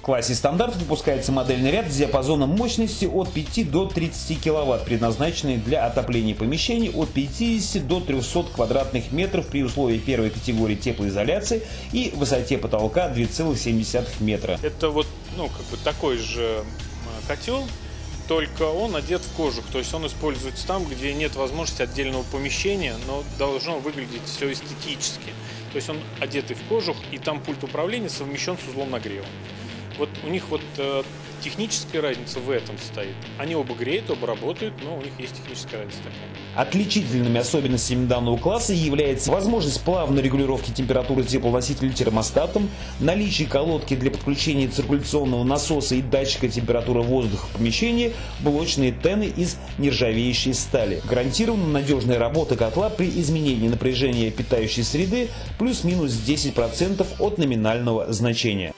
классе стандарт выпускается модельный ряд с диапазоном мощности от 5 до 30 кВт, предназначенный для отопления помещений от 50 до 300 квадратных метров при условии первой категории теплоизоляции и высоте потолка 2,7 метра. Это вот, такой же котел, только он одет в кожух, то есть он используется там, где нет возможности отдельного помещения, но должно выглядеть все эстетически. То есть он одетый в кожух, и там пульт управления совмещен с узлом нагрева. Вот у них техническая разница в этом стоит. Они оба греют, оба работают, но у них есть техническая разница такая. Отличительными особенностями данного класса является возможность плавной регулировки температуры теплоносителя термостатом, наличие колодки для подключения циркуляционного насоса и датчика температуры воздуха в помещении, блочные тены из нержавеющей стали. Гарантирована надежная работа котла при изменении напряжения питающей среды плюс-минус 10% от номинального значения.